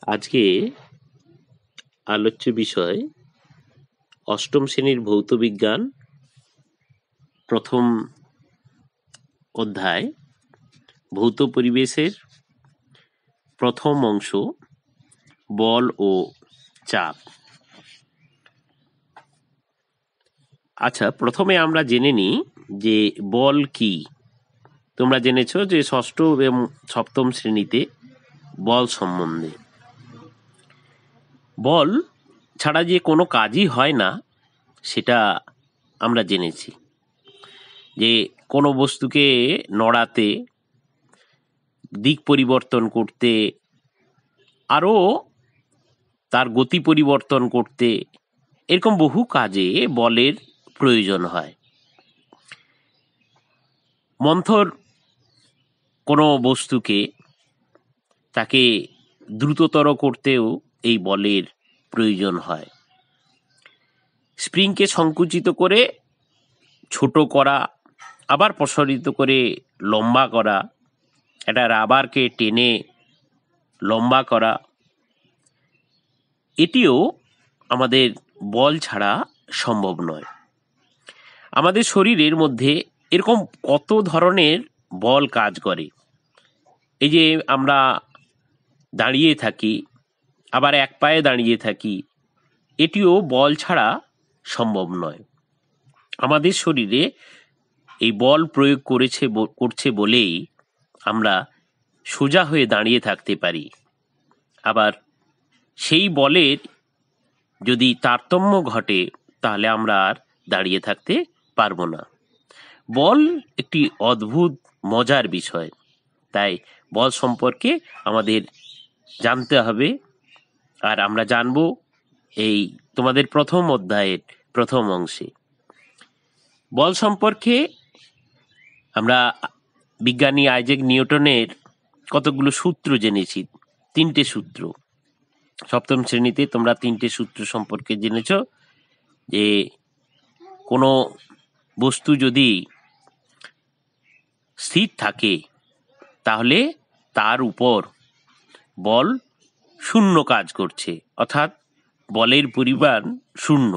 আজকে আলোচ্য বিষয় অষ্টম শ্রেণীর ভৌত বিজ্ঞান প্রথম অধ্যায় ভৌত পরিবেশের প্রথম অংশ বল ও চাপ। আচ্ছা, প্রথমে আমরা জেনে নিই যে বল কি। তোমরা জেনেছো যে ষষ্ঠ এবং সপ্তম শ্রেণীতে বল সম্বন্ধে, বল ছাড়া যে কোনো কাজই হয় না সেটা আমরা জেনেছি। যে কোনো বস্তুকে নড়াতে, দিক পরিবর্তন করতে, আরও তার গতি পরিবর্তন করতে, এরকম বহু কাজে বলের প্রয়োজন হয়। মন্থর কোনো বস্তুকে তাকে দ্রুততর করতেও এই বলের প্রয়োজন হয়। স্প্রিংকে সংকুচিত করে ছোট করা, আবার প্রসারিত করে লম্বা করা, একটা রাবারকে টেনে লম্বা করা, এটিও আমাদের বল ছাড়া সম্ভব নয়। আমাদের শরীরের মধ্যে এরকম কত ধরনের বল কাজ করে। এই যে আমরা দাঁড়িয়ে থাকি, আবার এক পায়ে দাঁড়িয়ে থাকি, এটিও বল ছাড়া সম্ভব নয়। আমাদের শরীরে এই বল প্রয়োগ করছে বলেই আমরা সোজা হয়ে দাঁড়িয়ে থাকতে পারি। আবার সেই বলের যদি তারতম্য ঘটে তাহলে আমরা আর দাঁড়িয়ে থাকতে পারবো না। বল একটি অদ্ভুত মজার বিষয়, তাই বল সম্পর্কে আমাদের জানতে হবে। আর আমরা জানবো এই তোমাদের প্রথম অধ্যায়ের প্রথম অংশে। বল সম্পর্কে আমরা বিজ্ঞানী আইজ্যাক নিউটনের কতগুলো সূত্র জেনেছি, 3টে সূত্র। সপ্তম শ্রেণীতে তোমরা 3টে সূত্র সম্পর্কে জেনেছ। যে কোনো বস্তু যদি স্থির থাকে তাহলে তার উপর বল শূন্য কাজ করছে, অর্থাৎ বলের পরিমাণ শূন্য।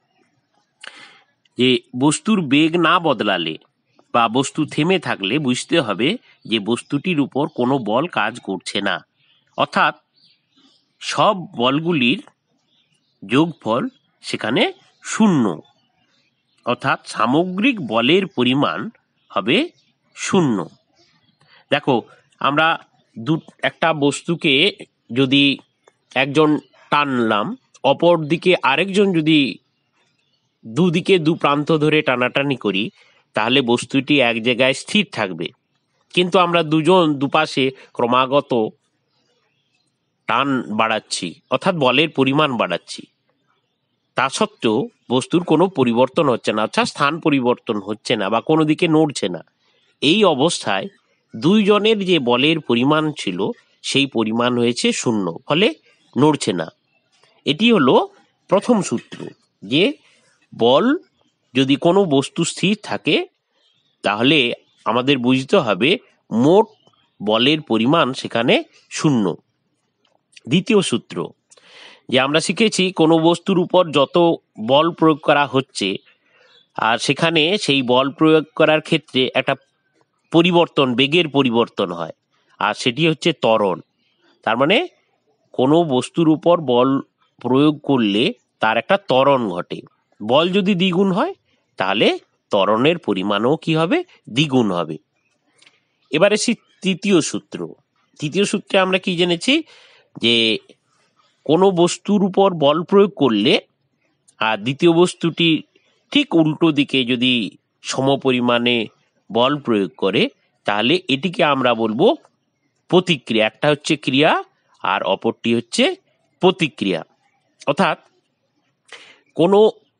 যে বস্তুর বেগ না বদলালে বা বস্তু থেমে থাকলে বুঝতে হবে যে বস্তুটির উপর কোনো বল কাজ করছে না, অর্থাৎ সব বলগুলির যোগফল সেখানে শূন্য, অর্থাৎ সামগ্রিক বলের পরিমাণ হবে শূন্য। দেখো, আমরা একটা বস্তুকে যদি একজন টানলাম, অপর দিকে আরেকজন যদি দুদিকে দু প্রান্ত ধরে টানাটানি করি, তাহলে বস্তুটি এক জায়গায় স্থির থাকবে। কিন্তু আমরা দুজন দুপাশে ক্রমাগত টান বাড়াচ্ছি, অর্থাৎ বলের পরিমাণ বাড়াচ্ছি। তা সত্ত্বেও বস্তুর কোনো পরিবর্তন হচ্ছে না, অর্থাৎ স্থান পরিবর্তন হচ্ছে না বা কোনো দিকে নড়ছে না। এই অবস্থায় দুইজনের যে বলের পরিমাণ ছিল সেই পরিমাণ হয়েছে শূন্য, ফলে নড়ছে না। এটি হলো প্রথম সূত্র, যে বল যদি কোনো বস্তু স্থির থাকে তাহলে আমাদের বুঝতে হবে মোট বলের পরিমাণ সেখানে শূন্য। দ্বিতীয় সূত্র, যে আমরা শিখেছি কোনো বস্তুর উপর যত বল প্রয়োগ করা হচ্ছে আর সেখানে সেই বল প্রয়োগ করার ক্ষেত্রে একটা পরিবর্তন, বেগের পরিবর্তন হয়, আর সেটি হচ্ছে ত্বরণ। তার মানে কোনো বস্তুর উপর বল প্রয়োগ করলে তার একটা ত্বরণ ঘটে। বল যদি দ্বিগুণ হয় তাহলে ত্বরণের পরিমাণও কি হবে? দ্বিগুণ হবে। এবারে তৃতীয় সূত্র। তৃতীয় সূত্রে আমরা কি জেনেছি? যে কোনো বস্তুর উপর বল প্রয়োগ করলে আর দ্বিতীয় বস্তুটি ঠিক উল্টো দিকে যদি সমপরিমাণে বল প্রয়োগ করে তাহলে এটিকে আমরা বলবো প্রতিক্রিয়া। একটা হচ্ছে ক্রিয়া আর অপরটি হচ্ছে প্রতিক্রিয়া। অর্থাৎ কোনো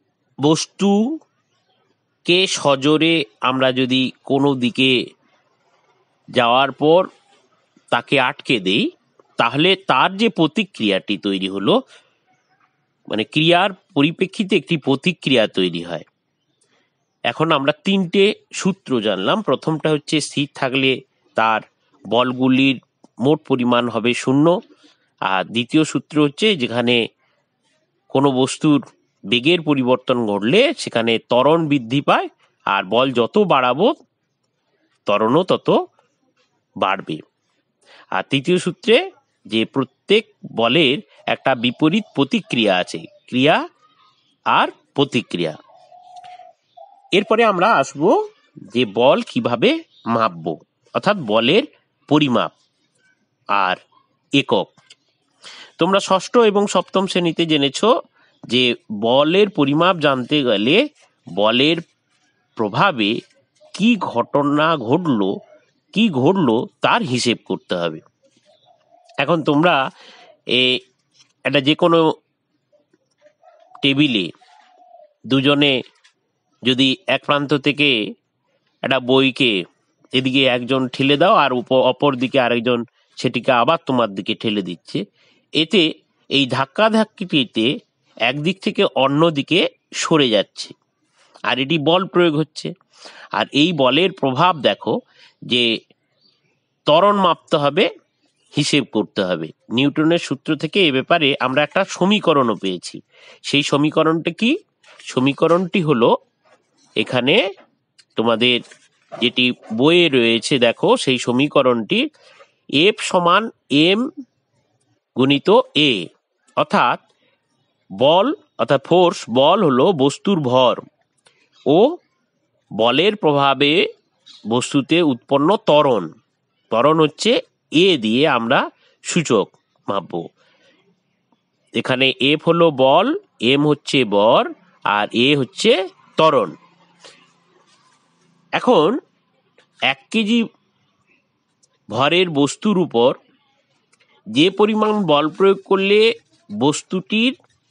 বস্তুকে সজোরে আমরা যদি কোনো দিকে যাওয়ার পর তাকে আটকে দেই তাহলে তার যে প্রতিক্রিয়াটি তৈরি হলো, মানে ক্রিয়ার পরিপ্রেক্ষিতে একটি প্রতিক্রিয়া তৈরি হয়। এখন আমরা 3টে সূত্র জানলাম। প্রথমটা হচ্ছে স্থির থাকলে তার বলগুলির মোট পরিমাণ হবে শূন্য, আর দ্বিতীয় সূত্র হচ্ছে যেখানে কোনো বস্তুর বেগের পরিবর্তন ঘটলে সেখানে ত্বরণ বৃদ্ধি পায়, আর বল যত বাড়াবো ত্বরণও তত বাড়বে। আর তৃতীয় সূত্রে যে প্রত্যেক বলের একটা বিপরীত প্রতিক্রিয়া আছে, ক্রিয়া আর প্রতিক্রিয়া। এরপরে আমরা আসবো যে বল কিভাবে মাপবো, অর্থাৎ বলের পরিমাপ আর একক। তোমরা ষষ্ঠ এবং সপ্তম শ্রেণীতে জেনেছো যে বলের পরিমাপ জানতে গেলে বলের প্রভাবে কি ঘটনা ঘটলো তার হিসেব করতে হবে। এখন তোমরা একটা যে কোনো টেবিলে দুজনে যদি এক প্রান্ত থেকে একটা বইকে এদিকে একজন ঠেলে দাও আর অপর দিকে আরেকজন সেটিকে আবার তোমার দিকে ঠেলে দিচ্ছে, এতে এই ধাক্কাধাক্কিটিতে একদিক থেকে অন্য দিকে সরে যাচ্ছে, আর এটি বল প্রয়োগ হচ্ছে। আর এই বলের প্রভাব দেখো যে ত্বরণ মাপতে হবে, হিসেব করতে হবে। নিউটনের সূত্র থেকে এ ব্যাপারে আমরা একটা সমীকরণও পেয়েছি। সেই সমীকরণটা কি? সমীকরণটি হলো এখানে তোমাদের যেটি বইয়ে রয়েছে, দেখো সেই সমীকরণটি এফ সমান এম গুণিত এ, অর্থাৎ ফোর্স, বল হলো বস্তুর ভর ও বলের প্রভাবে বস্তুতে উৎপন্ন ত্বরণ হচ্ছে এ দিয়ে আমরা সূচক মাপবো। এখানে এফ হলো বল, এম হচ্ছে ভর, আর এ হচ্ছে ত্বরণ। এখন 1 কেজি ভরের বস্তুর উপর যে পরিমাণ বল প্রয়োগ করলে বস্তুটির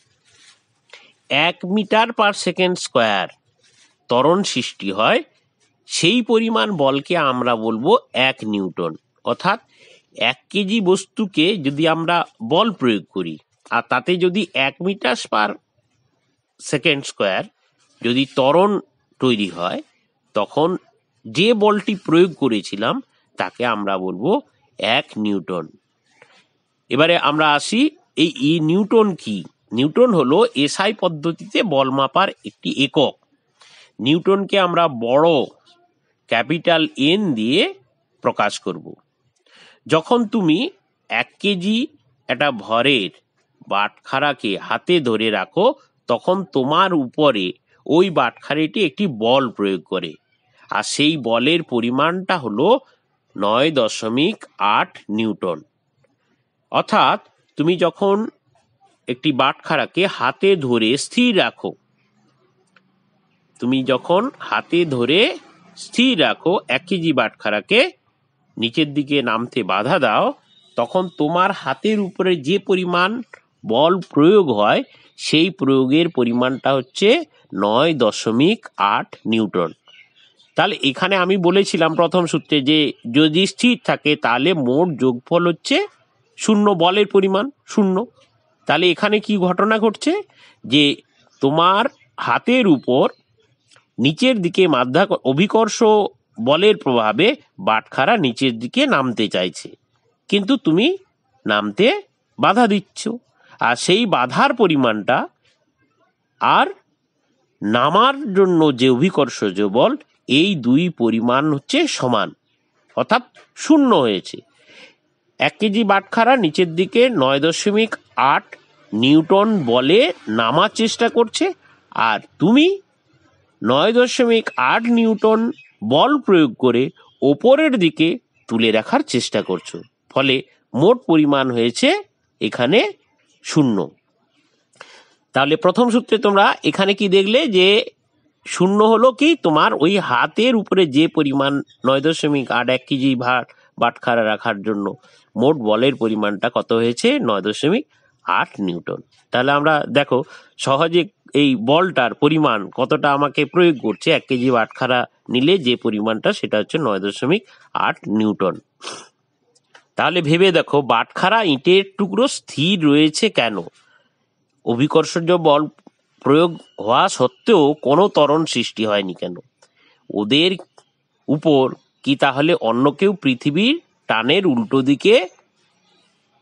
1 মিটার পার সেকেন্ড স্কোয়ার ত্বরণ সৃষ্টি হয়, সেই পরিমাণ বলকে আমরা বলবো 1 নিউটন। অর্থাৎ 1 কেজি বস্তুকে যদি আমরা বল প্রয়োগ করি আর তাতে যদি 1 মিটার পার সেকেন্ড স্কোয়ার যদি ত্বরণ তৈরি হয়, তখন যে বলটি প্রয়োগ করেছিলাম তাকে আমরা বলবো 1 নিউটন। এবারে আমরা আসি এই নিউটন কি? নিউটন হলো এসআই পদ্ধতিতে বল মাপার একটি একক। নিউটনকে আমরা বড় ক্যাপিটাল এন দিয়ে প্রকাশ করব। যখন তুমি 1 কেজি একটা ভরের বাটখারাকে হাতে ধরে রাখো, তখন তোমার উপরে ওই বাটখারাটি একটি বল প্রয়োগ করে, আর সেই বলের পরিমাণটা হলো 9.8 নিউটন। অর্থাৎ তুমি যখন একটি বাটখারাকে হাতে ধরে স্থির রাখো, 1 কেজি বাটখারাকে নিচের দিকে নামতে বাধা দাও, তখন তোমার হাতের উপরে যে পরিমাণ বল প্রয়োগ হয় সেই প্রয়োগের পরিমাণটা হচ্ছে 9.8 নিউটন। তাহলে এখানে আমি বলেছিলাম প্রথম সূত্রে যে যদি স্থির থাকে তাহলে মোট যোগফল হচ্ছে 0, বলের পরিমাণ 0। তাহলে এখানে কি ঘটনা ঘটছে যে তোমার হাতের উপর নিচের দিকে অভিকর্ষ বলের প্রভাবে বাটখারা নিচের দিকে নামতে চাইছে, কিন্তু তুমি নামতে বাধা দিচ্ছ, আর সেই বাধার পরিমাণটা আর নামার জন্য যে অভিকর্ষজ বল, এই দুই পরিমাণ হচ্ছে সমান, অর্থাৎ 0 হয়েছে। 1 কেজি বাটখারা নিচের দিকে 9.8 নিউটন বলে নামার চেষ্টা করছে, আর তুমি 9.8 নিউটন বল প্রয়োগ করে ওপরের দিকে তুলে রাখার চেষ্টা করছো, ফলে মোট পরিমাণ হয়েছে এখানে 0। তাহলে প্রথম সূত্রে তোমরা এখানে কি দেখলে যে 0 হলো কি তোমার ওই হাতের উপরে যে পরিমাণ 9.8 1 কেজি বাটখারা রাখার জন্য মোট বলের পরিমাণটা কত হয়েছে? 9.8 নিউটন। তাহলে আমরা দেখো সহজে এই বলটার পরিমাণ কতটা আমাকে প্রয়োগ করছে, 1 কেজি বাটখারা নিলে যে পরিমাণটা সেটা হচ্ছে 9.8 নিউটন। তাহলে ভেবে দেখো বাটখারা ইটের টুকরো স্থির রয়েছে কেন? অভিকর্ষজ বল প্রয়োগ হওয়া সত্ত্বেও কোনো ত্বরণ সৃষ্টি হয়নি কেন? ওদের উপর কি তাহলে অন্য কেউ পৃথিবীর টানের উল্টো দিকে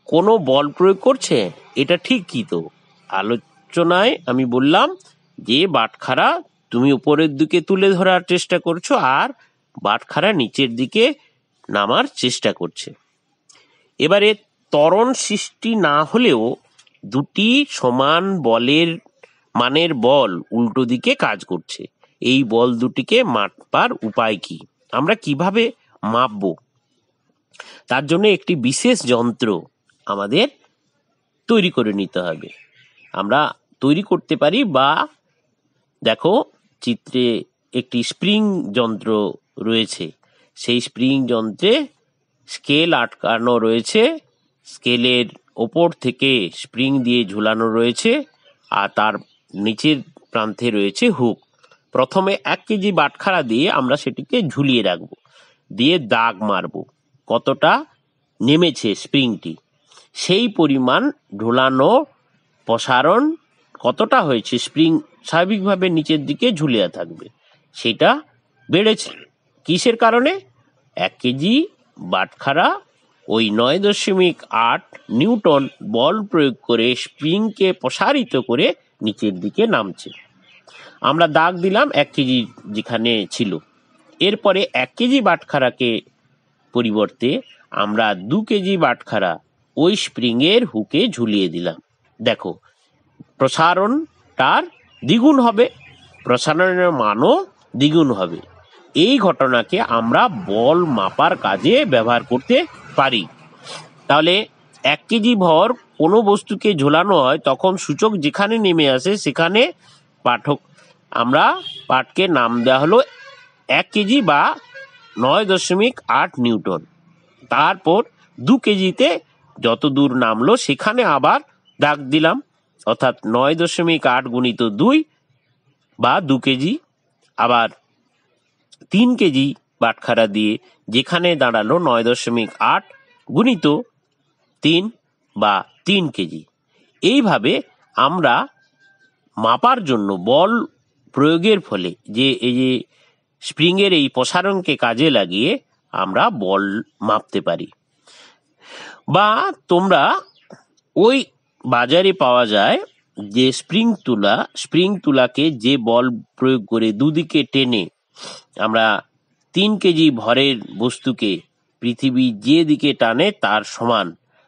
কোনো বল প্রয়োগ করছে, এটা ঠিক কি? তো আলোচনায় আমি বললাম যে বাটখারা তুমি উপরের দিকে তুলে ধরার চেষ্টা করছো আর বাটখারা নিচের দিকে নামার চেষ্টা করছে। এবারে ত্বরণ সৃষ্টি না হলেও দুটি সমান বলের মানের বল উল্টো দিকে কাজ করছে। এই বল দুটিকে মাপবার উপায় কি? আমরা কিভাবে মাপবো? তার জন্য একটি বিশেষ যন্ত্র আমাদের তৈরি করে নিতে হবে। আমরা তৈরি করতে পারি, বা দেখো চিত্রে একটি স্প্রিং যন্ত্র রয়েছে, সেই স্প্রিং যন্ত্রে স্কেল আটকানো রয়েছে, স্কেলের ওপর থেকে স্প্রিং দিয়ে ঝুলানো রয়েছে, আর তার নিচের প্রান্তে রয়েছে হুক। প্রথমে 1 কেজি বাটখারা দিয়ে আমরা সেটিকে ঝুলিয়ে রাখবো, দিয়ে দাগ মারবো কতটা নেমেছে স্প্রিংটি, সেই পরিমাণ ঝুলানো প্রসারণ কতটা হয়েছে, স্প্রিং স্বাভাবিকভাবে নিচের দিকে ঝুলিয়ে থাকবে, সেটা বেড়েছে কিসের কারণে? 1 কেজি বাটখারা ওই 9.8 নিউটন বল প্রয়োগ করে স্প্রিংকে প্রসারিত করে নিচের দিকে নামছে। আমরা দাগ দিলাম 1 কেজি যেখানে ছিল। এরপরে 1 কেজি বাটখারাকে পরিবর্তে আমরা 2 কেজি বাটখারা ওই স্প্রিং এর হুকে ঝুলিয়ে দিলাম। দেখো প্রসারণ তার দ্বিগুণ হবে, প্রসারণের মানও দ্বিগুণ হবে। এই ঘটনাকে আমরা বল মাপার কাজে ব্যবহার করতে পারি। তাহলে 1 কেজি ভর কোনো বস্তুকে ঝোলানো হয়, তখন সূচক যেখানে নেমে আসে সেখানে আমরা পাঠকে নাম দেওয়া হলো 1 কেজি বা 9.8 নিউটন। তারপর 2 কেজিতে যত দূর নামলো সেখানে আবার দাগ দিলাম, অর্থাৎ 9.8 গুণিত 2 বা 2 কেজি। আবার 3 কেজি বাটখারা দিয়ে যেখানে দাঁড়ালো 9.8 গুণিত 3 বা 3 কেজি। এইভাবে আমরা মাপার জন্য বল প্রয়োগের ফলে এই যে স্প্রিং এর এই প্রসারণকে কাজে লাগিয়ে আমরা বল মাপতে পারি। বা তোমরা ওই বাজারে পাওয়া যায় যে স্প্রিং তুলাকে যে বল প্রয়োগ করে দুদিকে টেনে আমরা 3 কেজি ভরের বস্তুকে পৃথিবী যে দিকে টানে তার সমান,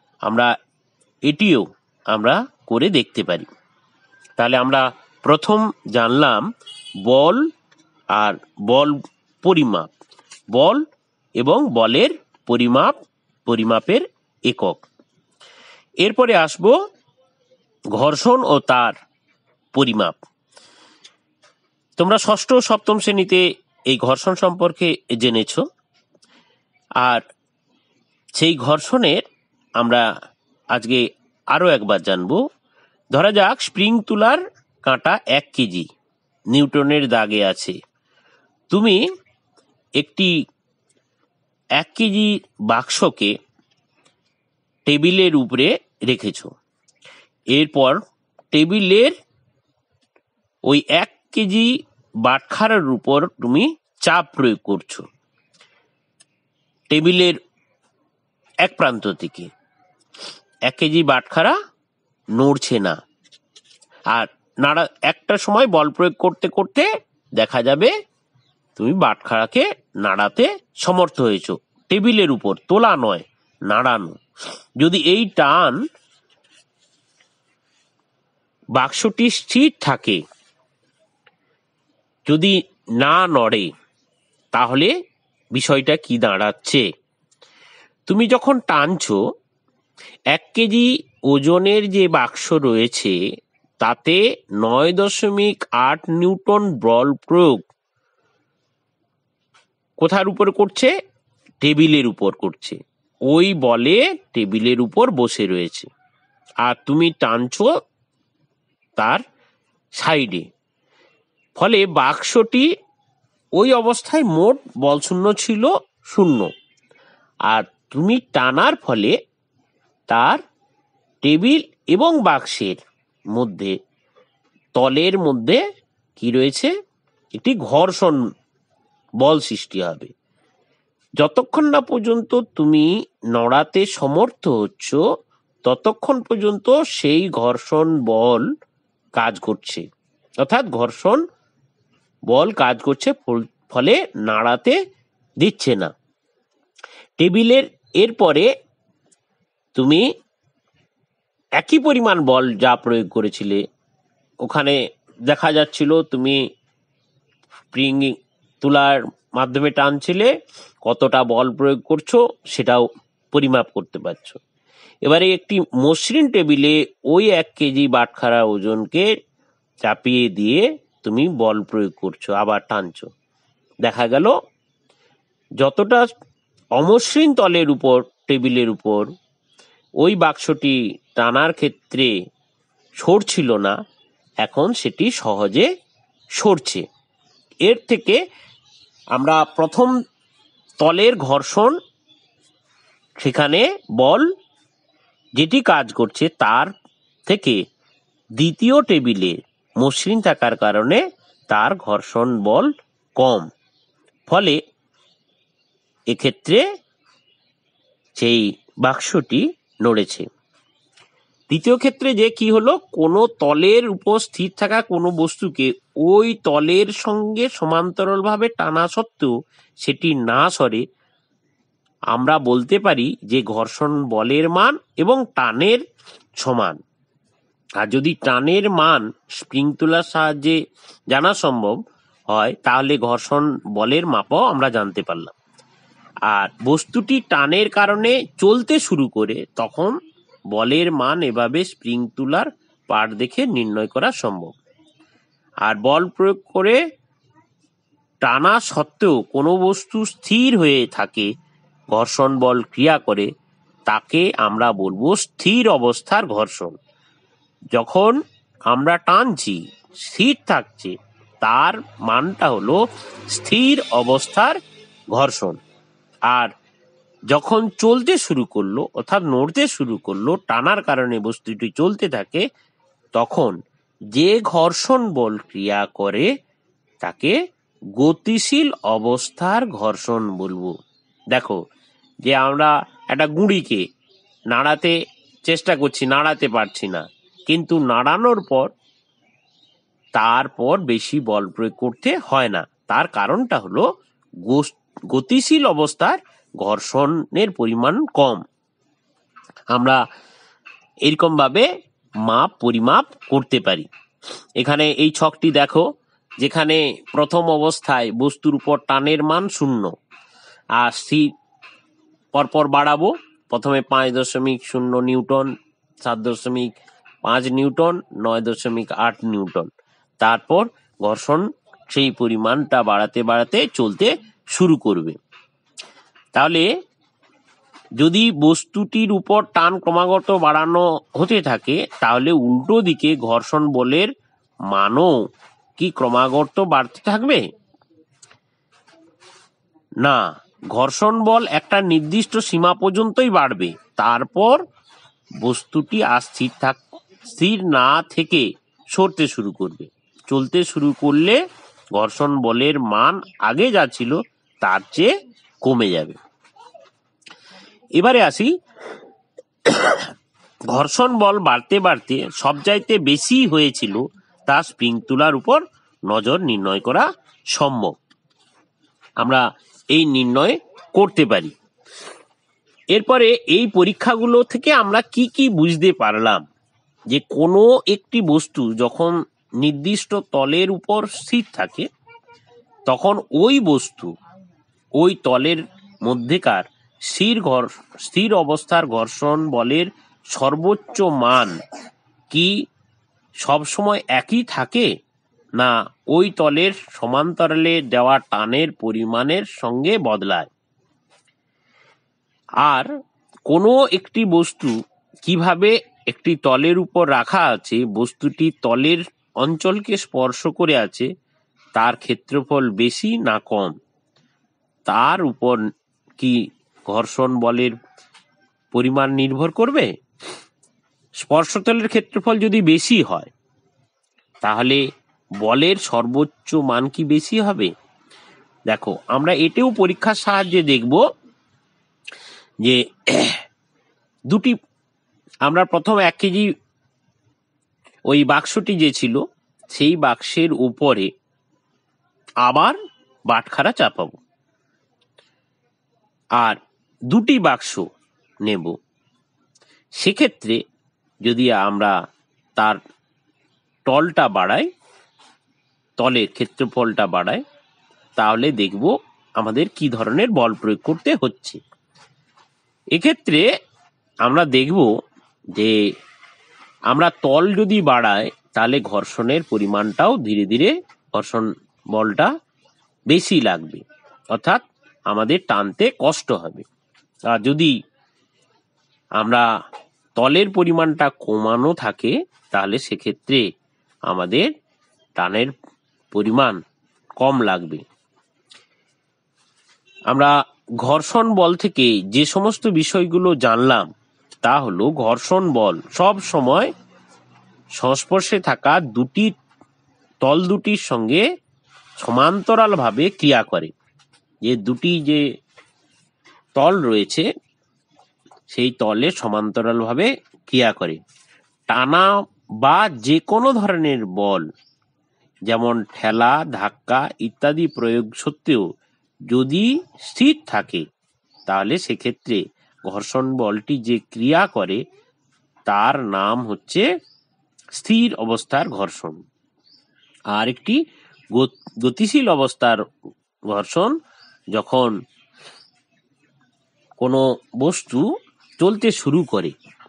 এটিও আমরা করে দেখতে পারি। তাহলে আমরা প্রথম জানলাম বল আর বল পরিমাপ, বল এবং বলের পরিমাপের একক। এরপরে আসবো ঘর্ষণ ও তার পরিমাপ। তোমরা ষষ্ঠ ও সপ্তম শ্রেণীতে এই ঘর্ষণ সম্পর্কে জেনেছ, আর সেই ঘর্ষণের আমরা আজকে আরো একবার জানবো। ধরা যাক স্প্রিং তুলার কাঁটা 1 কেজি নিউটনের দাগে আছে। তুমি একটি 1 কেজি বাক্সকে টেবিলের উপরে রেখেছ। এরপর টেবিলের ওই 1 কেজি বাটখারার উপর তুমি চাপ প্রয়োগ করছো টেবিলের এক প্রান্ত থেকে। 1 কেজি বাটখারা নড়ছে না, আর একটা সময় বল প্রয়োগ করতে করতে দেখা যাবে তুমি বাটখারাকে নাড়াতে সমর্থ হয়েছো, টেবিলের উপর তোলা নয়, নাড়ানো। যদি এই টান বাক্সটি স্থির থাকে, যদি না নড়ে, তাহলে বিষয়টা কি দাঁড়াচ্ছে? তুমি যখন টানছো 1 কেজি ওজনের যে বাক্স রয়েছে তাতে 9.8 নিউটন বল প্রয়োগ কোথার উপর করছে? টেবিলের উপর করছে। ওই বলে টেবিলের উপর বসে রয়েছে, আর তুমি টানছো তার সাইডে। ফলে বাক্সটি ওই অবস্থায় মোট বল শূন্য ছিল 0, আর তুমি টানার ফলে তার টেবিল এবং বাক্সের মধ্যে তলের মধ্যে কি রয়েছে? একটি ঘর্ষণ বল সৃষ্টি হবে। যতক্ষণ না পর্যন্ত তুমি নড়াতে সমর্থ হচ্ছ ততক্ষণ পর্যন্ত সেই ঘর্ষণ বল কাজ করছে, অর্থাৎ ঘর্ষণ বল কাজ করছে, ফলে নাড়াতে দিচ্ছে না। টেবিলের এরপরে তুমি একই পরিমাণ বল যা প্রয়োগ করেছিলে, ওখানে দেখা যাচ্ছিল তুমি স্প্রিং তুলার মাধ্যমে টানছিলে, কতটা বল প্রয়োগ করছো সেটাও পরিমাপ করতে পারছো। এবারে একটি মসৃণ টেবিলে ওই 1 কেজি বাটখারা ওজনকে চাপিয়ে দিয়ে তুমি বল প্রয়োগ করছো, আবার টানছো। দেখা গেল যতটা অমসৃণ তলের উপর, টেবিলের উপর ওই বাক্সটি টানার ক্ষেত্রে সরছিল না, এখন সেটি সহজে সরছে। এর থেকে আমরা প্রথম তলের ঘর্ষণ, সেখানে বল যেটি কাজ করছে, তার থেকে দ্বিতীয় টেবিলে মসৃণ থাকার কারণে তার ঘর্ষণ বল কম, ফলে এক্ষেত্রে সেই বাক্সটি নড়েছে। দ্বিতীয় ক্ষেত্রে যে কি হলো, কোনো তলের উপর স্থির থাকা কোনো বস্তুকে ওই তলের সঙ্গে সমান্তরালভাবে টানা সত্ত্বেও সেটি না সরে, আমরা বলতে পারি যে ঘর্ষণ বলের মান এবং টানের সমান। আর যদি টানের মান স্প্রিং তুলার সাহায্যে জানা সম্ভব হয়, তাহলে ঘর্ষণ বলের মাপও আমরা জানতে পারলাম। আর বস্তুটি টানের কারণে চলতে শুরু করে, তখন বলের মান এভাবে স্প্রিং তুলার পাঠ দেখে নির্ণয় করা সম্ভব। আর বল প্রয়োগ করে টানা সত্ত্বেও কোনো বস্তু স্থির হয়ে থাকে, ঘর্ষণ বল ক্রিয়া করে, তাকে আমরা বলবো স্থির অবস্থার ঘর্ষণ। যখন আমরা টানছি, স্থির থাকছে, তার মানটা হলো স্থির অবস্থার ঘর্ষণ। আর যখন চলতে শুরু করলো, অর্থাৎ নড়তে শুরু করলো, টানার কারণে বস্তুটি চলতে থাকে, তখন যে ঘর্ষণ বল ক্রিয়া করে তাকে গতিশীল অবস্থার ঘর্ষণ বলবো। দেখো, যে আমরা একটা গুঁড়িকে নাড়াতে চেষ্টা করছি, নাড়াতে পারছি না, কিন্তু নাড়ানোর পর তারপর বেশি বল প্রয়োগ করতে হয় না। তার কারণটা হলো গতিশীল অবস্থার ঘর্ষণের পরিমাণ কম। আমরা এরকম ভাবে পরিমাপ করতে পারি। এখানে এই ছকটি দেখো, যেখানে প্রথম অবস্থায় বস্তুর উপর টানের মান 0, আর স্থির পরপর বাড়াবো। প্রথমে 5.0 নিউটন, 7.5 নিউটন, 9.8 নিউটন, তারপর ঘর্ষণ সেই পরিমাণটা বাড়াতে বাড়াতে চলতে শুরু করবে। তাহলে যদি বস্তুটির উপর টান ক্রমাগত বাড়ানো হতে থাকে, তাহলে উল্টো দিকে ঘর্ষণ বলের মানও কি ক্রমাগত বাড়তে থাকবে? না, ঘর্ষণ বল একটা নির্দিষ্ট সীমা পর্যন্তই বাড়বে, তারপর বস্তুটি আর স্থির না থেকে সরতে শুরু করবে। চলতে শুরু করলে ঘর্ষণ বলের মান আগে যা ছিল তার চেয়ে কমে যাবে। এবারে আসি, ঘর্ষণ বল বাড়তে বাড়তে সবচাইতে বেশি হয়েছিল তা স্প্রিং তুলার উপর নজর নির্ণয় করা সম্ভব। আমরা এই নির্ণয় করতে পারি। এরপরে এই পরীক্ষাগুলো থেকে আমরা কি কি বুঝতে পারলাম, যে কোনো একটি বস্তু যখন নির্দিষ্ট তলের উপর স্থির থাকে, তখন ওই বস্তু ওই তলের মধ্যেকার স্থির অবস্থার ঘর্ষণ বলের সর্বোচ্চ মান কি সবসময় একই থাকে, না ওই তলের সমান্তরালে দেওয়া টানের পরিমাণের সঙ্গে বদলায়। আর কোনো একটি বস্তু কিভাবে একটি তলের উপর রাখা আছে, বস্তুটি তলের অঞ্চলকে স্পর্শ করে আছে, তার ক্ষেত্রফল বেশি না কম, তার উপর কি ঘর্ষণ বলের পরিমাণ নির্ভর করবে। স্পর্শতলের ক্ষেত্রফল যদি বেশি হয়, তাহলে বলের সর্বোচ্চ মান কি বেশি হবে? দেখো, আমরা এটাও পরীক্ষার সাহায্যে দেখব যে দুটি আমরা প্রথম 1 কেজি ওই বাক্সটি যে ছিল সেই বাক্সের উপরে আবার বাটখারা চাপাবো, আর 2টি বাক্স নেব। সেক্ষেত্রে যদি আমরা তার তলটা বাড়াই, তলের ক্ষেত্রফলটা বাড়াই, তাহলে দেখব আমাদের কি ধরনের বল প্রয়োগ করতে হচ্ছে। এক্ষেত্রে আমরা দেখব যে আমরা তল যদি বাড়াই তাহলে ঘর্ষণের পরিমাণটাও ধীরে ধীরে ঘর্ষণ বলটা বেশি লাগবে, অর্থাৎ আমাদের টানতে কষ্ট হবে। আর যদি আমরা তলের পরিমাণটা কমানো থাকে তাহলে সেক্ষেত্রে আমাদের টানের পরিমাণ কম লাগবে। আমরা ঘর্ষণ বল থেকে যে সমস্ত বিষয়গুলো জানলাম তা হলো, ঘর্ষণ বল সব সময় সংস্পর্শে থাকা তল দুটির সঙ্গে সমান্তরালভাবে ক্রিয়া করে। যে দুটি যে তল রয়েছে সেই তলে সমান্তরালভাবে ক্রিয়া করে। টানা বা যে কোনো ধরনের বল, যেমন ঠেলা, ধাক্কা ইত্যাদি প্রয়োগ সত্ত্বেও যদি স্থির থাকে তাহলে সেক্ষেত্রে ঘর্ষণ বলটি যে ক্রিয়া করে তার নাম হচ্ছে স্থির অবস্থার ঘর্ষণ। আর একটি গতিশীল অবস্থার ঘর্ষণ, যখন কোনো বস্তু চলতে শুরু করে,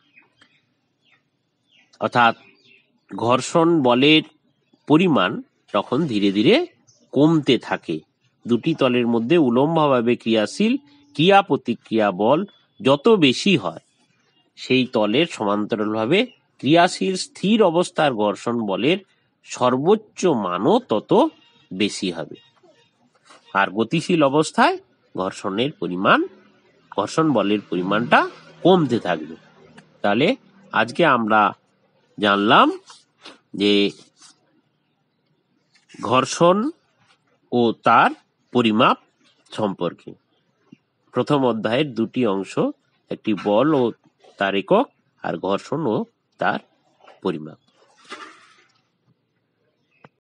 অর্থাৎ ঘর্ষণ বলের পরিমাণ তখন ধীরে ধীরে কমতে থাকে। দুটি তলের মধ্যে উলম্বভাবে ক্রিয়াশীল ক্রিয়া প্রতিক্রিয়া বল যত বেশি হয় সেই তলের সমান্তরালভাবে ক্রিয়াশীল স্থির অবস্থার ঘর্ষণ বলের সর্বোচ্চ মানও তত বেশি হবে। আর গতিশীল অবস্থায় ঘর্ষণ বলের পরিমাণটা কমতে থাকবে। তাহলে আজকে আমরা জানলাম যে ঘর্ষণ ও তার পরিমাপ সম্পর্কে। প্রথম অধ্যায়ের 2টি অংশ, একটি বল ও তার একক, আর ঘর্ষণ ও তার পরিমাপ।